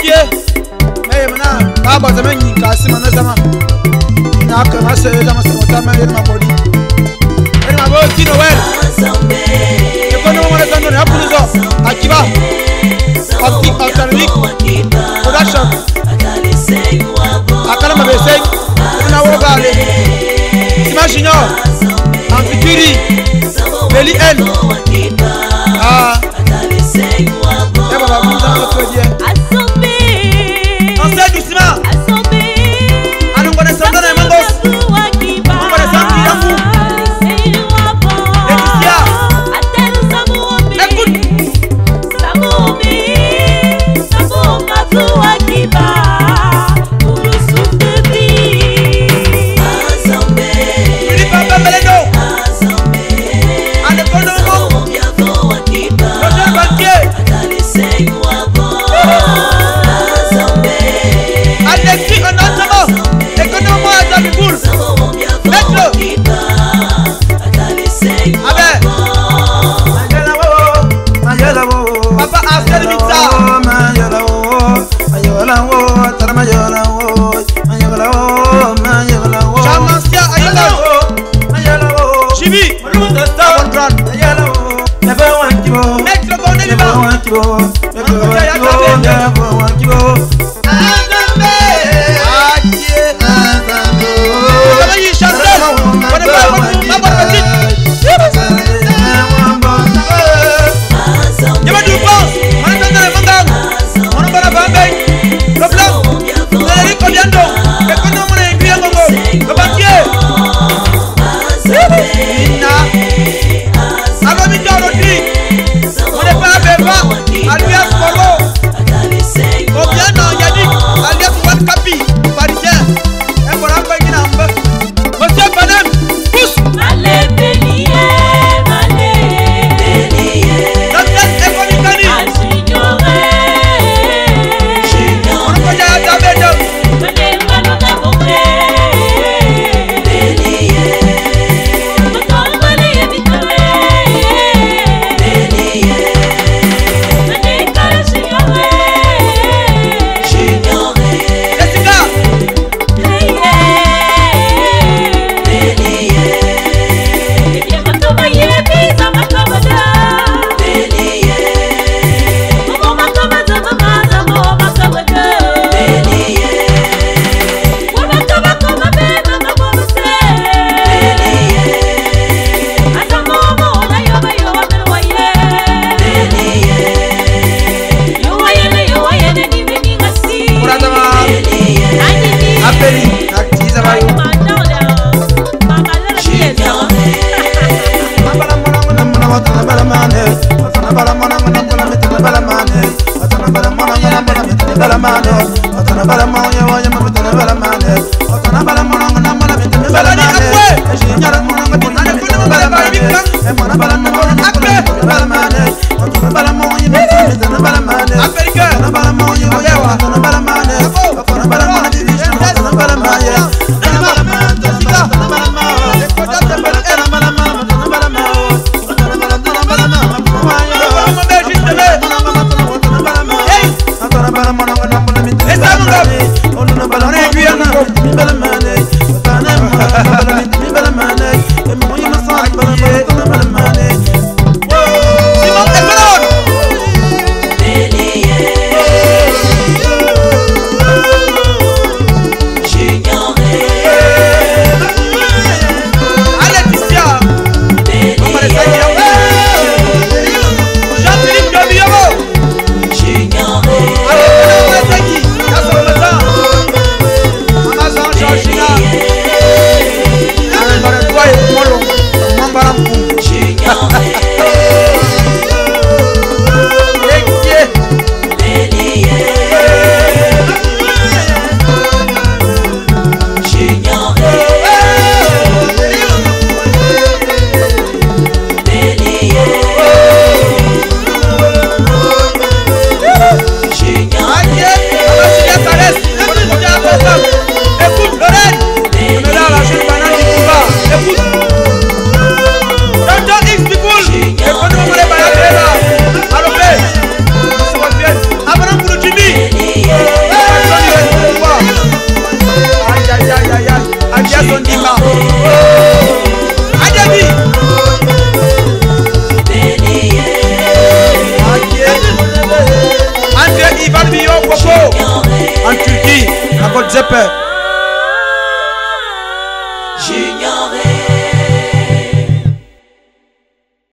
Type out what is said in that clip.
pied. Mais maintenant, papa, ça m'a dit qu'à mon azama. N'a que ma sœur, ma sœur, ma body. Elle m'a dit Noël. Et quand on m'a donné un peu de temps, Akiba, Alternique, Production, Akala Mabesek, on a regardé. Imagine, Amphituri, Beli N. Ah, et voilà, vous avez notre Dieu. On sait doucement. On connaît ça dans les mangos. On connaît ça dans les mangos. Jean-Philippe Gabiamo. Nadia Sondima. Adami. André Ivan Billon Popo en Turquie, à Côte-Zeppe. J'ignorais.